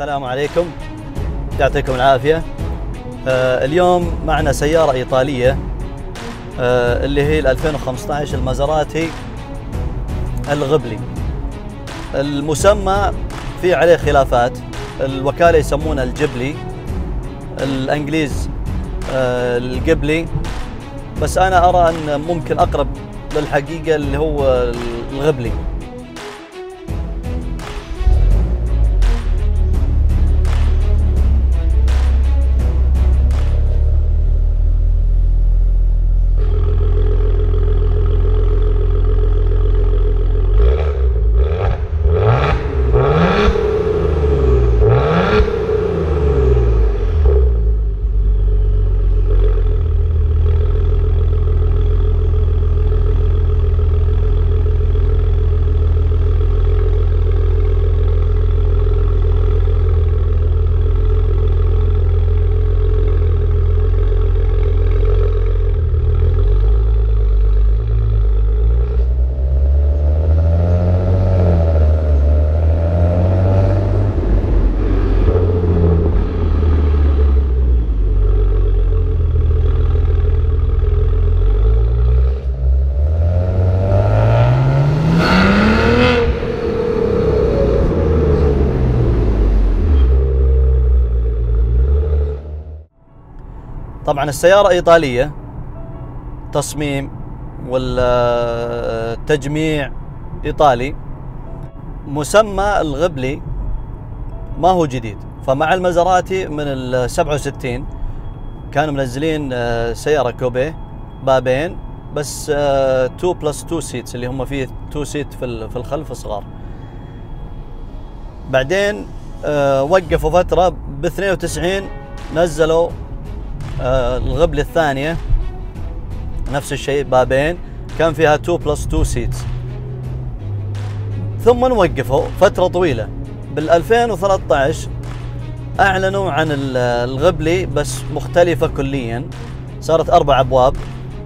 السلام عليكم، يعطيكم العافية. اليوم معنا سيارة إيطالية اللي هي 2015 المازراتي الغبلي. المسمى في عليه خلافات، الوكالة يسمونه الجبلي، الإنجليز القبلي، بس أنا أرى أن ممكن أقرب للحقيقة اللي هو الغبلي. طبعا السيارة إيطالية، تصميم والتجميع إيطالي. مسمى الغبلي ما هو جديد، فمع المازراتي من ال67 كانوا منزلين سيارة كوبيه بابين بس 2+2 سيتس، اللي هم فيه 2 سيت في الخلف صغار. بعدين وقفوا فترة، ب92 نزلوا الغبلة الثانية نفس الشيء بابين، كان فيها 2+2 سيتس، ثم وقفوا فترة طويلة. بال2013 أعلنوا عن الغبلي بس مختلفة كليا، صارت 4 أبواب،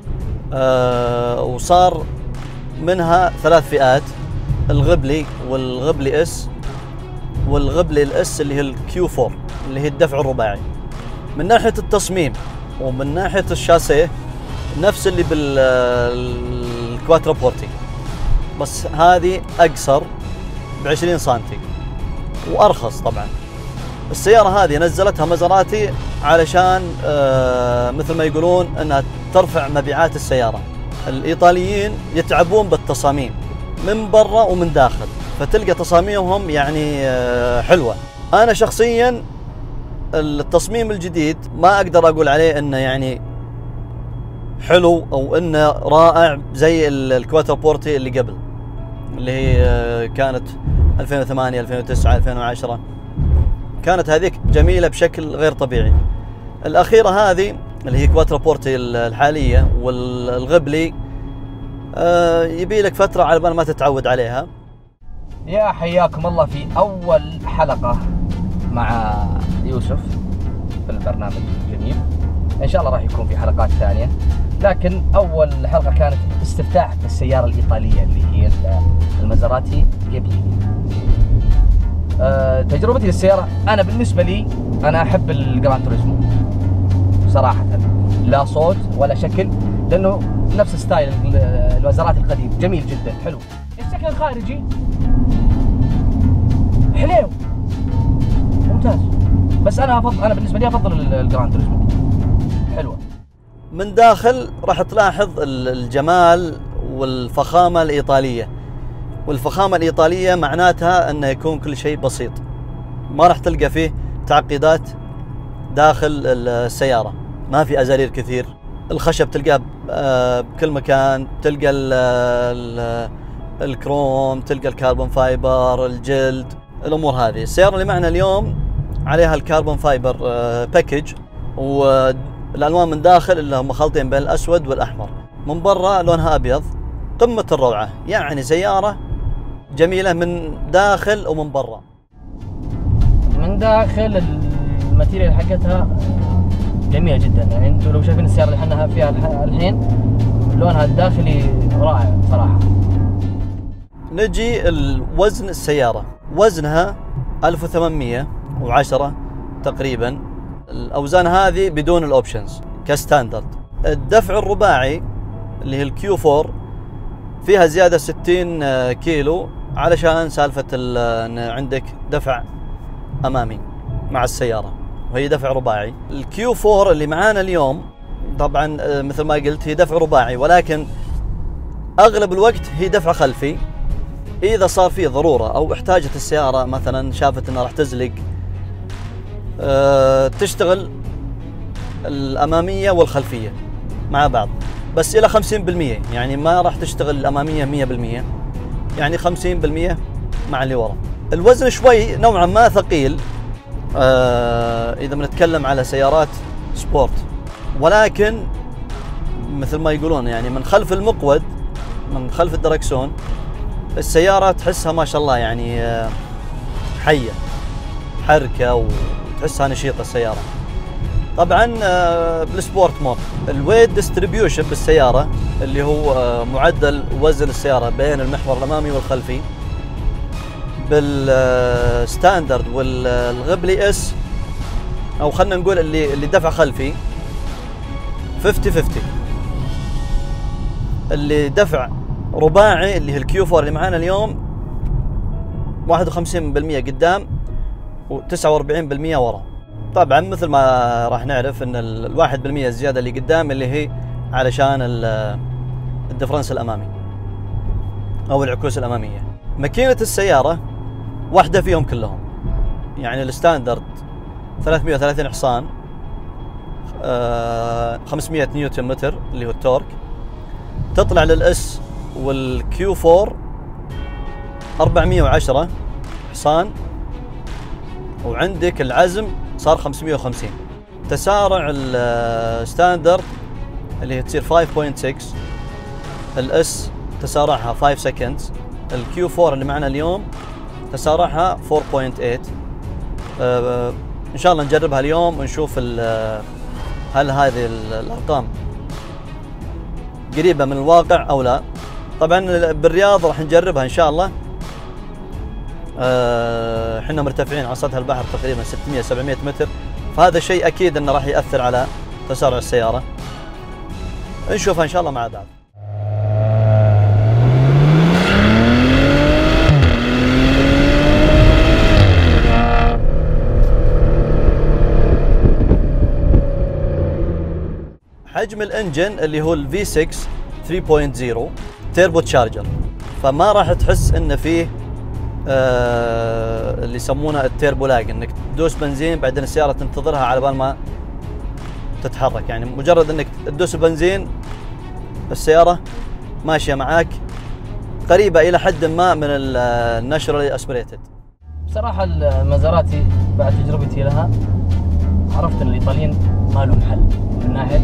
وصار منها 3 فئات: الغبلي والغبلي اس والغبلي الاس اللي هي الكيو 4 اللي هي الدفع الرباعي. من ناحية التصميم ومن ناحية الشاسيه نفس اللي بالكواتروبورتي، بس هذه أقصر ب20 سنتي وأرخص. طبعا السيارة هذه نزلتها مازراتي علشان مثل ما يقولون أنها ترفع مبيعات السيارة. الإيطاليين يتعبون بالتصاميم من برا ومن داخل، فتلقى تصاميمهم يعني حلوة. أنا شخصيا التصميم الجديد ما أقدر أقول عليه إنه يعني حلو أو إنه رائع زي الكواتروبورتي اللي قبل، اللي هي كانت 2008 2009 2010، كانت هذيك جميلة بشكل غير طبيعي. الأخيرة هذه اللي هي كواتروبورتي الحالية والغبلي يبي لك فترة على بال ما تتعود عليها. يا حياكم الله في أول حلقة مع يوسف في البرنامج الجميل. إن شاء الله راح يكون في حلقات ثانية، لكن أول حلقة كانت استفتاح بالسيارة الإيطالية اللي هي المازراتي قبلي. تجربتي للسيارة، أنا بالنسبة لي أنا أحب الجراند توريزمو صراحة، لا صوت ولا شكل، لأنه نفس ستايل المازراتي القديم، جميل جدا حلو. الشكل الخارجي حلو ممتاز، بس أنا بالنسبة لي أفضل الجراند توريزمو، حلوة. من داخل راح تلاحظ الجمال والفخامة الإيطالية، والفخامة الإيطالية معناتها أنه يكون كل شيء بسيط، ما راح تلقى فيه تعقيدات داخل السيارة، ما في أزارير كثير، الخشب تلقاه بكل مكان، تلقى الكروم، تلقى الكربون فايبر، الجلد، الأمور هذه. السيارة اللي معنا اليوم عليها الكربون فايبر باكج، والألوان من داخل اللي هم خلطين بين الأسود والأحمر، من برا لونها أبيض، قمة الروعة. يعني سيارة جميلة من داخل ومن برا. من داخل الماتيريال حقتها جميلة جدا، يعني انتم لو شايفين السيارة اللي احنا فيها الحين لونها الداخلي رائع صراحة. نجي الوزن. السيارة وزنها 1800 و10 تقريبا. الأوزان هذه بدون الأوبشنز كستاندرد. الدفع الرباعي اللي هي الكيو 4 فيها زيادة 60 كيلو علشان سالفة أن عندك دفع أمامي مع السيارة، وهي دفع رباعي. الكيو 4 اللي معانا اليوم طبعا مثل ما قلت هي دفع رباعي، ولكن أغلب الوقت هي دفع خلفي. إذا صار فيه ضرورة أو احتاجت السيارة مثلا شافت أنها راح تزلق تشتغل الأمامية والخلفية مع بعض، بس إلى 50%، يعني ما راح تشتغل الأمامية 100%، يعني 50% مع اللي ورا. الوزن شوي نوعا ما ثقيل إذا بنتكلم على سيارات سبورت، ولكن مثل ما يقولون يعني من خلف المقود، من خلف الدركسون، السيارة تحسها ما شاء الله يعني حية، حركة، وتحسها نشيطة السيارة. طبعا بالسبورت مود الويت ديستريبيوشن بالسيارة اللي هو معدل وزن السيارة بين المحور الأمامي والخلفي، بالستاندرد والغبلي اس، أو خلنا نقول اللي دفع خلفي 50-50. اللي دفع رباعي اللي هي الكيو 4 اللي معانا اليوم 51% قدام و49% ورا. طبعا مثل ما راح نعرف ان ال1% الزيادة اللي قدام اللي هي علشان الدفرنس الامامي او العكوس الامامية. ماكينة السيارة واحدة فيهم كلهم، يعني الستاندرد 330 حصان 500 نيوتن متر اللي هو التورك. تطلع للاس والكيو 4 410 حصان، وعندك العزم صار 550. تسارع الستاندرد اللي هي تصير 5.6، الاس تسارعها 5 سكندز، الكيو 4 اللي معنا اليوم تسارعها 4.8. ان شاء الله نجربها اليوم ونشوف هل هذه الارقام قريبة من الواقع او لا. طبعا بالرياض راح نجربها ان شاء الله. احنا مرتفعين على سطح البحر تقريبا 600-700 متر، فهذا شيء اكيد انه راح يأثر على تسارع السيارة. نشوفها ان شاء الله مع بعض. حجم الانجن اللي هو الفي 6 3.0 تيربو تشارجر، فما راح تحس انه فيه اللي يسمونه التيربو لاج، انك تدوس بنزين بعدين السيارة تنتظرها على بال ما تتحرك. يعني مجرد انك تدوس البنزين السيارة ماشية معاك قريبة الى حد ما من الناتشرالي اسبريتد. بصراحة المازراتي بعد تجربتي لها عرفت ان الايطاليين ما لهم حل من ناحية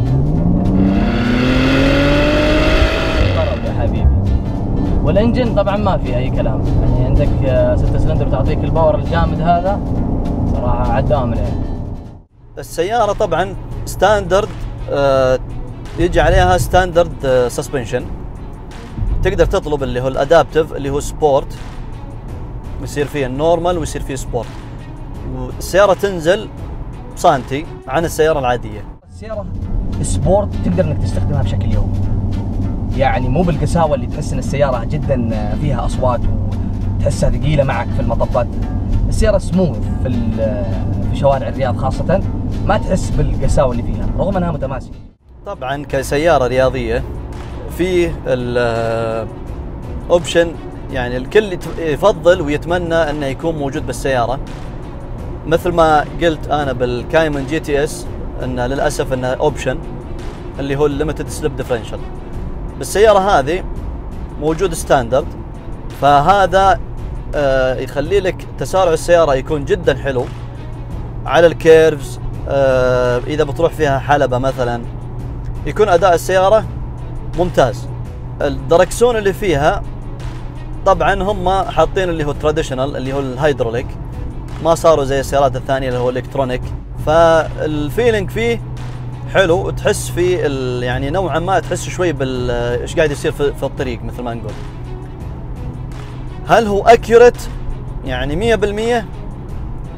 طرب يا حبيبي، والانجن طبعا ما في اي كلام، يعني عندك 6 سلندر تعطيك الباور الجامد هذا صراحة عدام يعني. السيارة طبعا ستاندرد يجي عليها ستاندرد سسبنشن، تقدر تطلب اللي هو الادابتيف اللي هو سبورت، يصير فيه النورمال ويصير فيه سبورت، والسيارة تنزل سنتي عن السيارة العادية. السيارة سبورت تقدر انك تستخدمها بشكل يومي، يعني مو بالقساوة اللي تحس ان السيارة جدا فيها اصوات وتحسها ثقيلة معك في المطبات. السيارة سموث في شوارع الرياض خاصة، ما تحس بالقساوة اللي فيها رغم انها متماسكة. طبعا كسيارة رياضية فيه الاوبشن، يعني الكل يفضل ويتمنى انه يكون موجود بالسيارة. مثل ما قلت انا بالكايمن جي تي اس ان للاسف انه اوبشن اللي هو الليمتد سليب ديفرنشال. بالسيارة هذه موجود ستاندرد، فهذا يخلي لك تسارع السيارة يكون جدا حلو على الكيرفز. اذا بتروح فيها حلبة مثلا يكون اداء السيارة ممتاز. الدركسون اللي فيها طبعا هم حاطين اللي هو تراديشنال اللي هو الهيدروليك، ما صاروا زي السيارات الثانية اللي هو الكترونيك، فالفيلينج فيه حلو، وتحس فيه يعني نوعا ما تحس شوي ايش قاعد يصير في الطريق مثل ما نقول. هل هو اكيوريت يعني 100%؟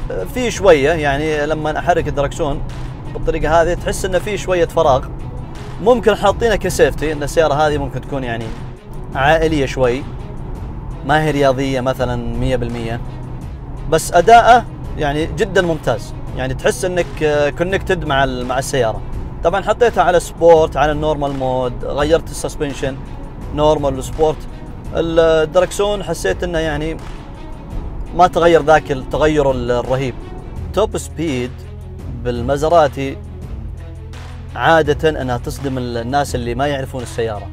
في شويه يعني لما احرك الدركسون بالطريقه هذه تحس انه في شويه فراغ. ممكن حاطينه كسيفتي ان السياره هذه ممكن تكون يعني عائليه شوي، ما هي رياضيه مثلا 100%، بس اداءه يعني جدا ممتاز، يعني تحس انك كونكتد مع السياره. طبعا حطيتها على سبورت، على النورمال مود، غيرت السسبنشن نورمال وسبورت. الدركسون حسيت انه يعني ما تغير ذاك التغير الرهيب. توب سبيد بالمزراتي عادة انها تصدم الناس اللي ما يعرفون السيارة،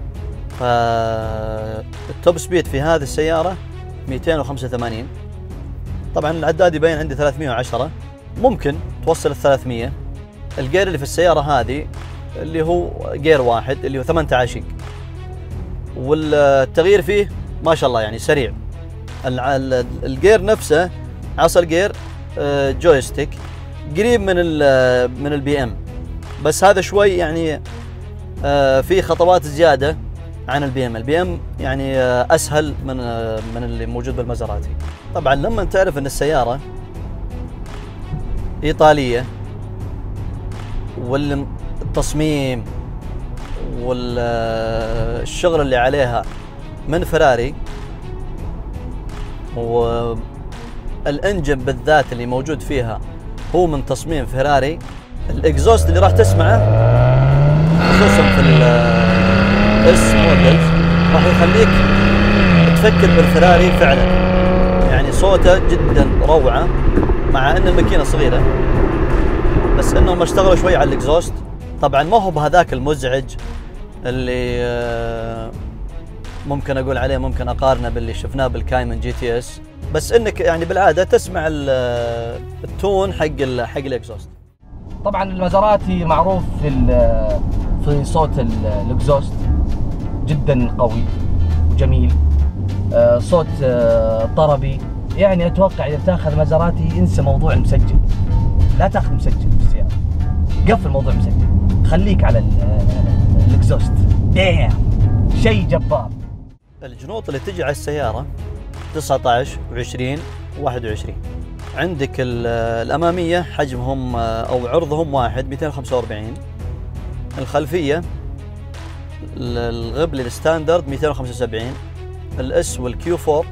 فالتوب سبيد في هذه السيارة 285. طبعا العداد يبين عندي 310، ممكن توصل ال 300. الجير اللي في السيارة هذه اللي هو جير واحد اللي هو 18 والتغيير فيه ما شاء الله يعني سريع. الجير نفسه عصا الجير جويستيك قريب من البي ام، بس هذا شوي يعني في خطوات زيادة عن البي ام. البي ام يعني اسهل من اللي موجود بالمزراتي. طبعا لما تعرف ان السيارة ايطالية والتصميم والشغل اللي عليها من فراري، والانجن بالذات اللي موجود فيها هو من تصميم فراري، الاكزوست اللي راح تسمعه خصوصا في الاس مودلز راح يخليك تفكر بالفراري فعلا. يعني صوته جدا روعة مع ان الماكينة صغيرة، بس انهم اشتغلوا شوي على الاكزوست. طبعا ما هو بهذاك المزعج اللي ممكن اقول عليه، ممكن اقارنه باللي شفناه بالكايمن جي تي اس، بس انك يعني بالعاده تسمع التون حق الاكزوست. طبعا المزراتي معروف في صوت الاكزوست جدا قوي وجميل، صوت طربي. يعني اتوقع اذا بتاخذ مزراتي انسى موضوع المسجل، لا تاخذ مسجل في السياره، قفل موضوع مسجل، خليك على الاكزوست. شيء جبار. الجنوط اللي تجي على السياره 19 و20 و21. عندك الاماميه حجمهم او عرضهم واحد 245. الخلفيه الغبل الستاندرد 275. الاس والكيو 4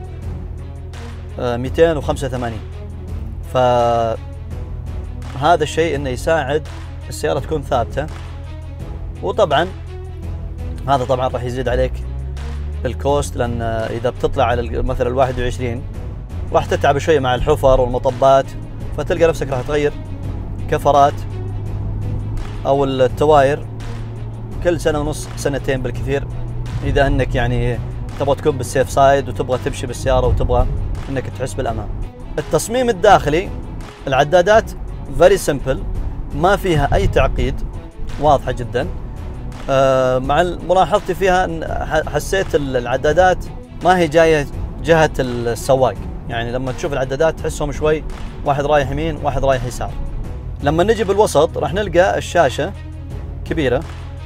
285. فهذا الشيء انه يساعد السياره تكون ثابته. وطبعا هذا طبعا راح يزيد عليك الكوست، لان اذا بتطلع على مثلا ال 21 راح تتعب شوي مع الحفر والمطبات، فتلقى نفسك راح تغير كفرات او التواير كل سنه ونص سنتين بالكثير، اذا انك يعني تبغى تكون بالسيف سايد وتبغى تمشي بالسياره وتبغى انك تحس بالامان. التصميم الداخلي العدادات فيري سمبل، ما فيها اي تعقيد، واضحه جدا. مع ملاحظتي فيها حسيت العدادات ما هي جايه جهه السواق، يعني لما تشوف العدادات تحسهم شوي واحد رايح يمين واحد رايح يسار. لما نجي بالوسط راح نلقى الشاشه كبيره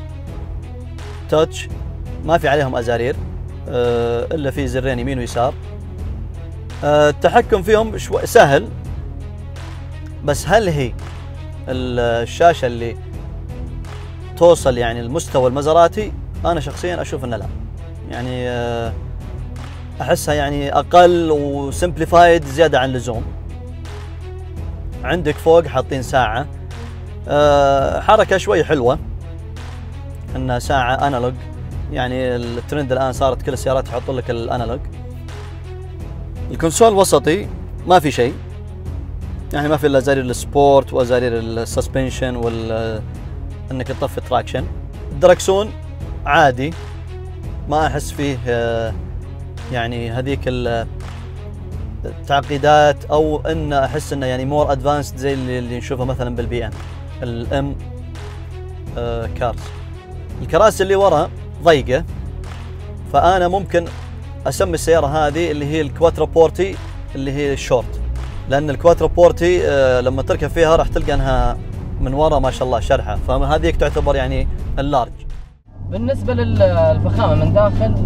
تاتش، ما في عليهم ازارير الا في زرين يمين ويسار. التحكم فيهم شوي سهل، بس هل هي الشاشه اللي توصل يعني المستوى المزراتي؟ انا شخصيا اشوف انه لا، يعني احسها يعني اقل وسمبليفايد زياده عن اللزوم. عندك فوق حاطين ساعه، حركه شوي حلوه انها ساعه انالوج، يعني الترند الان صارت كل السيارات يحط لك الانالوج. الكونسول وسطي ما في شيء، يعني ما في الا زرار السبورت وزرار السسبنشن انك تطفي تراكشن. الدركسون عادي، ما احس فيه يعني هذيك التعقيدات، او ان احس انه يعني مور ادفانسد زي اللي نشوفه مثلا بالبي ام الام كارز. الكراسي اللي ورا ضيقه، فانا ممكن اسمي السياره هذه اللي هي الكواترو بورتي اللي هي الشورت، لان الكواترو بورتي لما تركب فيها راح تلقى انها من ورا ما شاء الله شرحه، فهذيك تعتبر يعني اللارج. بالنسبه للفخامه من داخل،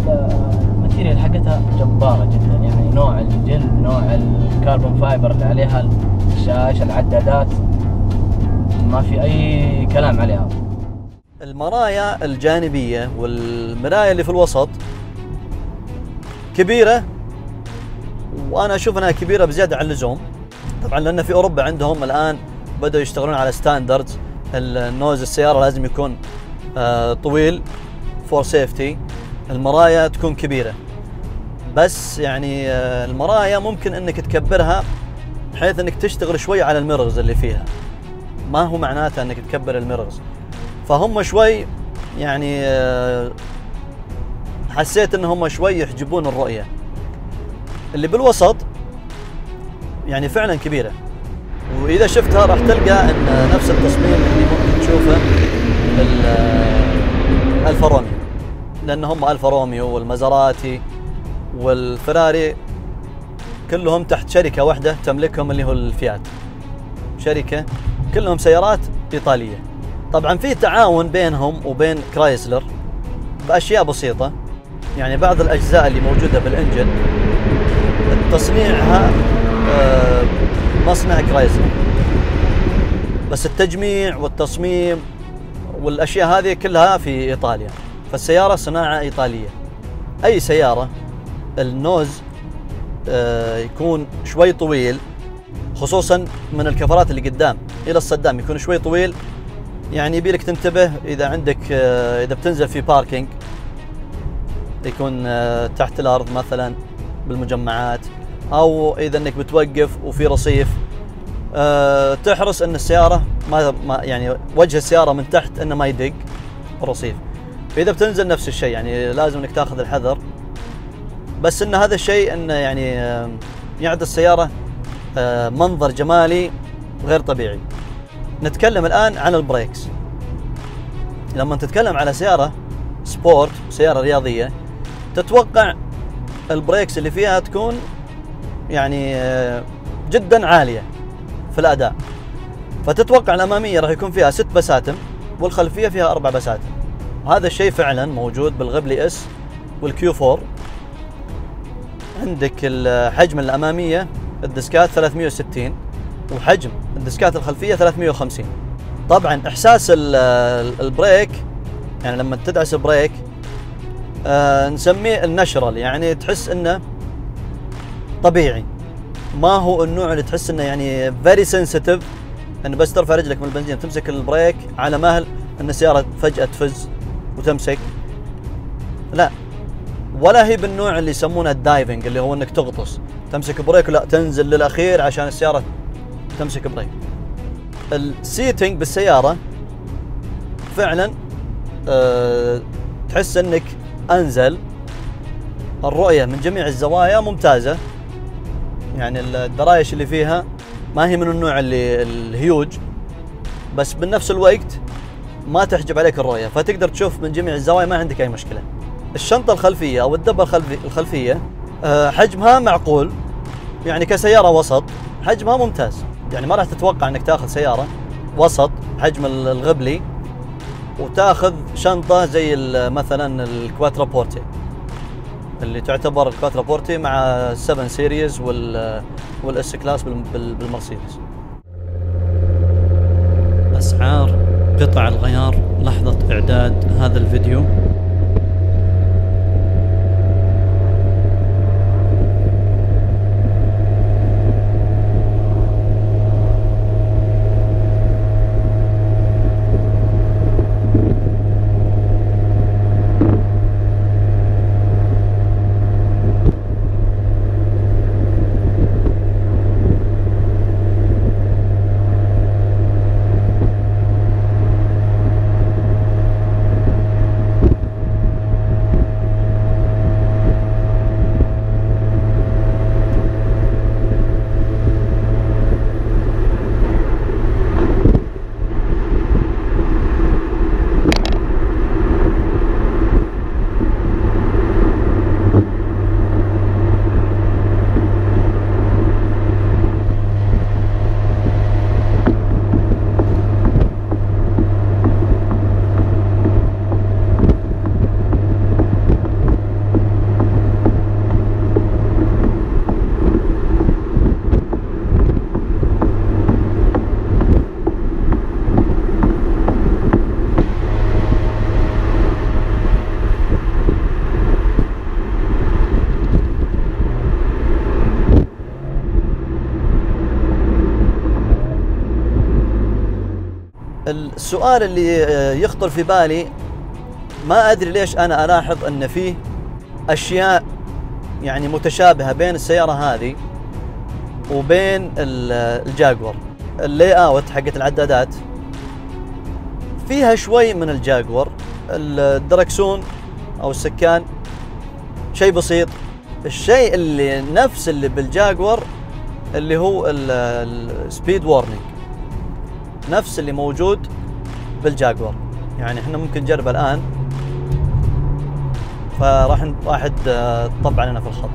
الماتيريال حقتها جباره جدا، يعني نوع الجلد، نوع الكربون فايبر اللي عليها الشاشة، العدادات، ما في أي كلام عليها. المرايا الجانبية والمراية اللي في الوسط كبيرة، وأنا أشوف أنها كبيرة بزيادة عن اللزوم. طبعا لأن في أوروبا عندهم الآن بدأوا يشتغلون على ستاندردز، النوز السيارة لازم يكون طويل فور سيفتي، المرايا تكون كبيرة. بس يعني المرايا ممكن انك تكبرها بحيث انك تشتغل شوي على الميررز اللي فيها، ما هو معناتها انك تكبر الميررز. فهم شوي يعني حسيت انهم شوي يحجبون الرؤية. اللي بالوسط يعني فعلا كبيرة، واذا شفتها راح تلقى ان نفس التصميم اللي ممكن تشوفه بالألفا روميو، لان هم ألفا روميو والمازراتي والفراري كلهم تحت شركة واحدة تملكهم اللي هو الفيات، شركة كلهم سيارات إيطالية. طبعا في تعاون بينهم وبين كرايسلر بأشياء بسيطة، يعني بعض الأجزاء اللي موجودة بالإنجن تصنيعها مصنع كرايسلر، بس التجميع والتصميم والأشياء هذه كلها في إيطاليا، فالسيارة صناعة إيطالية. أي سيارة النوز يكون شوي طويل، خصوصا من الكفرات اللي قدام إلى الصدام يكون شوي طويل، يعني يبيلك تنتبه إذا عندك إذا بتنزل في باركينج يكون تحت الأرض مثلا بالمجمعات، أو إذا أنك بتوقف وفي رصيف تحرص أن السيارة ما يعني وجه السيارة من تحت أنه ما يدق الرصيف. فإذا بتنزل نفس الشيء، يعني لازم أنك تأخذ الحذر. بس أن هذا الشيء أنه يعني يعطي السيارة منظر جمالي غير طبيعي. نتكلم الآن عن البريكس. لما تتكلم على سيارة سبورت، سيارة رياضية، تتوقع البريكس اللي فيها تكون يعني جدا عالية في الأداء، فتتوقع الأمامية راح يكون فيها 6 بساتم والخلفية فيها 4 بساتم. هذا الشيء فعلا موجود بالغبلي اس والكيو 4. عندك الحجم الأمامية الدسكات 360 وحجم الدسكات الخلفية 350. طبعا إحساس البريك، يعني لما تدعس بريك نسميه النشرال، يعني تحس إنه طبيعي، ما هو النوع اللي تحس إنه يعني very sensitive، إنه بس ترفع رجلك من البنزين تمسك البريك على مهل إن السيارة فجأة تفز وتمسك. لا، ولا هي بالنوع اللي يسمونه الدايفنج، اللي هو انك تغطس تمسك بريك، لا تنزل للاخير عشان السيارة تمسك بريك. السيتنج بالسيارة فعلا تحس انك انزل، الرؤية من جميع الزوايا ممتازة، يعني الدرايش اللي فيها ما هي من النوع اللي الهيوج، بس بنفس الوقت ما تحجب عليك الرؤية، فتقدر تشوف من جميع الزوايا ما عندك اي مشكلة. الشنطة الخلفية او الدبة الخلفية حجمها معقول، يعني كسيارة وسط حجمها ممتاز، يعني ما راح تتوقع انك تاخذ سيارة وسط حجم الغبلي وتاخذ شنطة زي مثلا الكواترابورتي اللي تعتبر الكواترابورتي مع 7 سيريز والاس كلاس بالمرسيدس. اسعار قطع الغيار لحظة اعداد هذا الفيديو. السؤال اللي يخطر في بالي، ما أدري ليش أنا ألاحظ أن فيه أشياء يعني متشابهة بين السيارة هذه وبين الجاكور. اللي اوت حقت العدادات فيها شوي من الجاكور، الدركسون او السكان شيء بسيط. الشيء اللي نفس اللي بالجاكور اللي هو السبيد وورنينج، نفس اللي موجود بالجاكور. يعني احنا ممكن نجربه الان، راح تطبع لنا في الخط.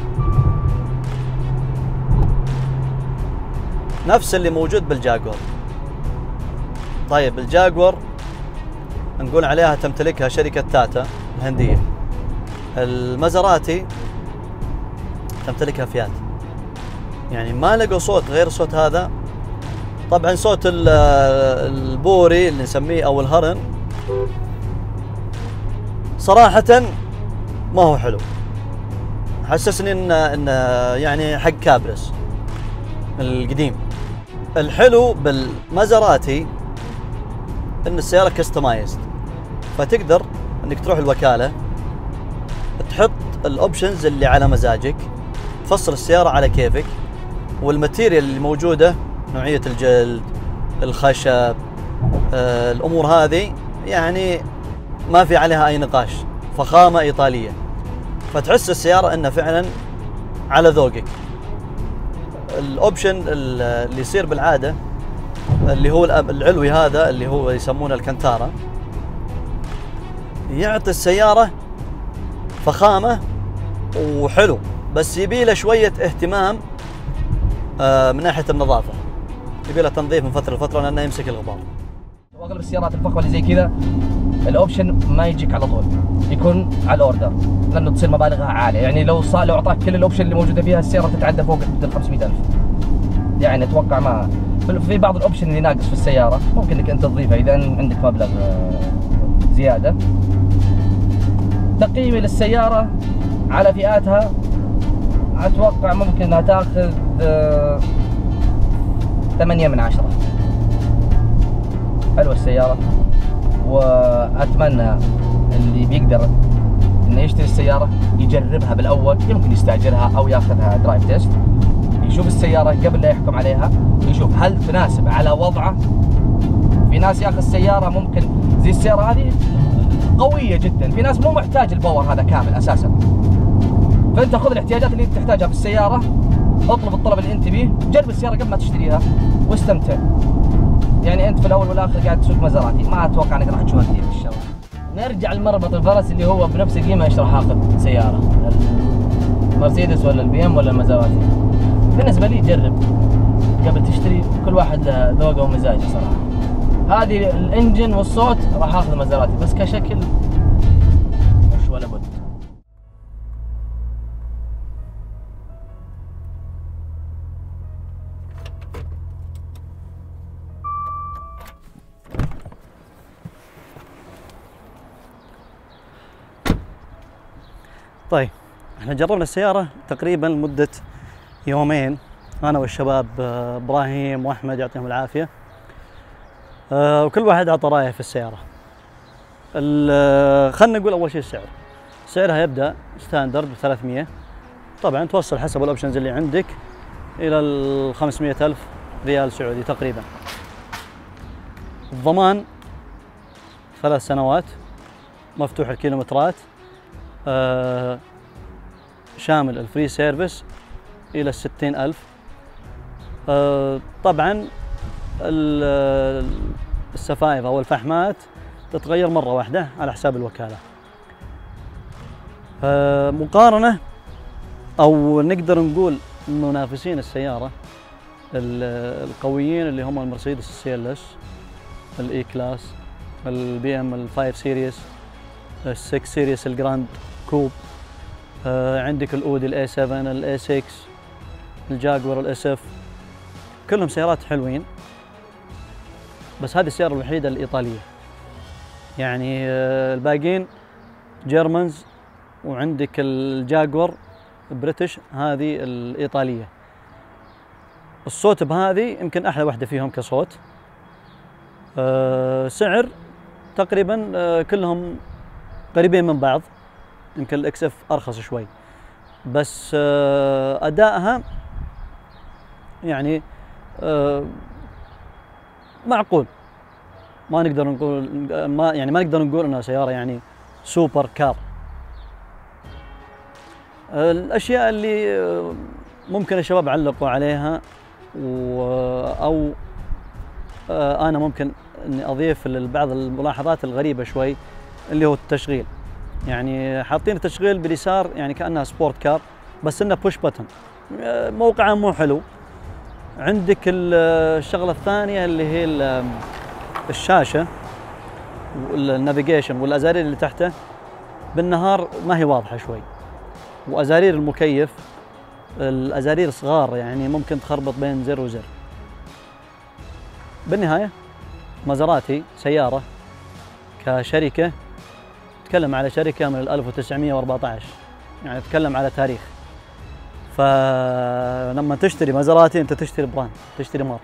نفس اللي موجود بالجاكور. طيب الجاكور نقول عليها تمتلكها شركة تاتا الهندية. المازراتي تمتلكها فيات. يعني ما لقوا صوت غير الصوت هذا. طبعا صوت البوري اللي نسميه او الهرن صراحة ما هو حلو، حسسني ان يعني حق كابرس القديم. الحلو بالمازراتي ان السيارة كستمايزد، فتقدر انك تروح الوكالة تحط الاوبشنز اللي على مزاجك، تفصل السيارة على كيفك، والماتيريال اللي موجودة نوعية الجلد، الخشب، الامور هذه يعني ما في عليها اي نقاش، فخامة ايطالية، فتحس السيارة انها فعلا على ذوقك. الاوبشن اللي يصير بالعادة اللي هو العلوي هذا اللي هو يسمونه الكنتارا، يعطي السيارة فخامة وحلو، بس يبي له شوية اهتمام من ناحية النظافة، يبي له تنظيف من فترة لفترة لأنه يمسك الغبار. واغلب السيارات الفخمة اللي زي كذا الاوبشن ما يجيك على طول، يكون على الاوردر، لانه تصير مبالغها عالية. يعني لو اعطاك كل الاوبشن اللي موجودة فيها السيارة تتعدى فوق ال 500,000. يعني اتوقع ما في بعض الاوبشن اللي ناقص في السيارة ممكن انك انت تضيفها اذا عندك مبلغ زيادة. تقييمي للسيارة على فئاتها اتوقع ممكن انها تاخذ 8 من 10. حلوة السيارة، واتمنى اللي بيقدر انه يشتري السيارة يجربها بالاول، يمكن يستاجرها او ياخذها درايف تيست، يشوف السيارة قبل لا يحكم عليها، يشوف هل تناسب على وضعه. في ناس ياخذ السيارة ممكن زي السيارة هذه قوية جدا، في ناس مو محتاج الباور هذا كامل اساسا، فانت خذ الاحتياجات اللي انت تحتاجها في السيارة، اطلب الطلب اللي انت بيه، جرب السيارة قبل ما تشتريها واستمتع. يعني انت في الاول والاخر قاعد تسوق مازراتي، ما اتوقع انك راح تشوفها كثير في الشوارع. نرجع لمربط الفرس اللي هو بنفس القيمة، ايش راح اخذ سيارة؟ المرسيدس ولا البي ام ولا المازراتي؟ بالنسبة لي جرب قبل تشتري، كل واحد له ذوقه ومزاجه صراحة. هذه الانجن والصوت راح اخذ مازراتي، بس كشكل مش ولا بد. طيب احنا جربنا السيارة تقريبا لمدة يومين، انا والشباب ابراهيم واحمد يعطيهم العافية، وكل واحد اعطى رايه في السيارة. خلينا نقول اول شيء سعرها يبدأ ستاندرد ب 300، طبعا توصل حسب الاوبشنز اللي عندك الى ال 500,000 ريال سعودي تقريبا. الضمان 3 سنوات، مفتوح الكيلومترات، شامل الفري سيرفيس إلى 60,000. طبعا السفائف أو الفحمات تتغير مرة واحدة على حساب الوكالة. مقارنة أو نقدر نقول منافسين السيارة القويين اللي هم المرسيدس السي ال اس، الاي كلاس، البي ام ال5 سيريس، ال6 سيريس الجراند كوب، عندك الاودي الاي 7 الاي 6 الجاكور الاس اف، كلهم سيارات حلوين، بس هذه السيارة الوحيدة الإيطالية. يعني الباقيين جيرمانز، وعندك الجاكور بريتش، هذه الإيطالية. الصوت بهذه يمكن أحلى واحدة فيهم كصوت، سعر تقريبا كلهم قريبين من بعض، يمكن الاكس اف ارخص شوي، بس ادائها يعني معقول. ما نقدر نقول ما نقدر نقول انها سياره يعني سوبر كار. الاشياء اللي ممكن الشباب علقوا عليها او انا ممكن اني اضيف بعض الملاحظات الغريبه شوي، اللي هو التشغيل. يعني حاطين التشغيل باليسار يعني كانها سبورت كار، بس انه بوش بتن، موقعها مو حلو. عندك الشغله الثانيه اللي هي الشاشه والنافيجيشن والازارير اللي تحته بالنهار ما هي واضحه شوي، وازارير المكيف الازارير صغار، يعني ممكن تخربط بين زر وزر. بالنهايه مازراتي سياره كشركه، تتكلم على شركه من 1914، يعني تتكلم على تاريخ. فلما تشتري مازراتي انت تشتري براند، تشتري ماركه.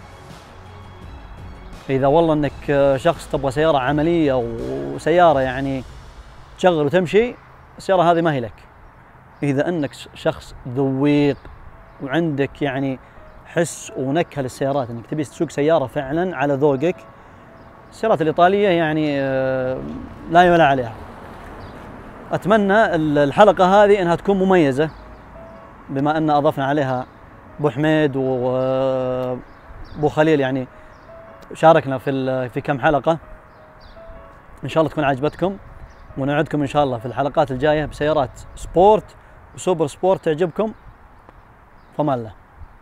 اذا والله انك شخص تبغى سياره عمليه وسياره يعني تشغل وتمشي، السياره هذه ما هي لك. اذا انك شخص ذويق وعندك يعني حس ونكهه للسيارات، انك تبي تسوق سياره فعلا على ذوقك، السيارات الايطاليه يعني لا يعلى عليها. اتمنى الحلقه هذه انها تكون مميزه، بما ان اضفنا عليها ابو حميد وابو خليل، يعني شاركنا في كم حلقه. ان شاء الله تكون عجبتكم، ونعدكم ان شاء الله في الحلقات الجايه بسيارات سبورت وسوبر سبورت تعجبكم. فمان الله.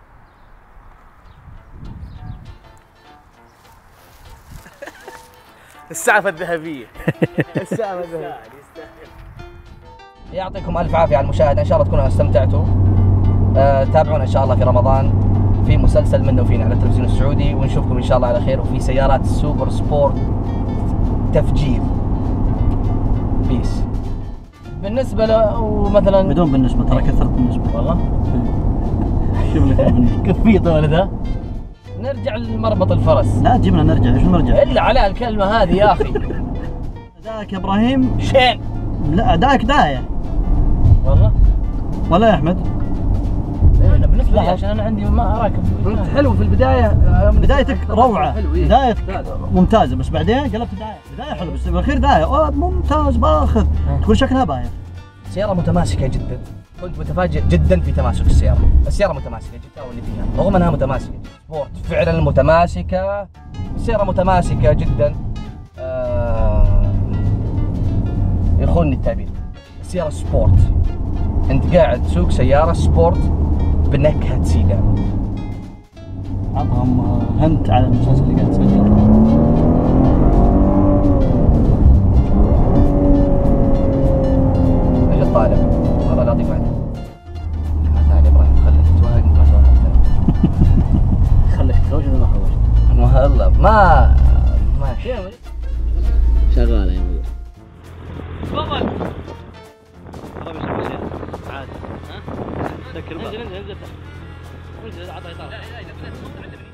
السعفة الذهبية. السعفة الذهبية. يعطيكم الف عافيه على المشاهده، ان شاء الله تكونوا استمتعتوا. تابعونا ان شاء الله في رمضان في مسلسل منه وفينا على التلفزيون السعودي، ونشوفكم ان شاء الله على خير، وفي سيارات سوبر سبورت تفجير. بيس. بالنسبه له مثلا بدون بالنسبه، ترى كثرت بالنسبه والله. شوف لك كفيته ولا ذا. نرجع لمربط الفرس. لا تجيبنا نرجع، ايش نرجع؟ الا على الكلمه هذه يا اخي. ادائك يا ابراهيم شين. لا ادائك دايه والله. ولا يا احمد؟ انا بالنسبه لي عشان انا عندي ما اراكب. انت حلو في البدايه، بدايتك روعه، إيه؟ بدايتك ممتازه، بس بعدين قلبت بدايه حلوه، بس بالاخير دايه ممتاز باخذ، تقول شكلها بايع. سيارة متماسكة جدا، كنت متفاجئ جدا في تماسك السيارة. السيارة متماسكة جدا، واللي فيها رغم انها متماسكة سبورت فعلا متماسكة، السيارة متماسكة جدا. يخونني التعبير، السيارة سبورت، انت قاعد تسوق سيارة سبورت بنكهة سيدان. عطهم هنت على المسلسل اللي قاعد تسجله. طالع والله لا اعطيك واحده. تعال يا ابراهيم، خليك تتوهق ما توهقت. خليك تخرج ولا ما خرجت؟ ما هلا ما شغالة يا مدير. تفضل. ترى بيسوي زين عادي. ها؟ سكر بقى. انزل عطها اطار.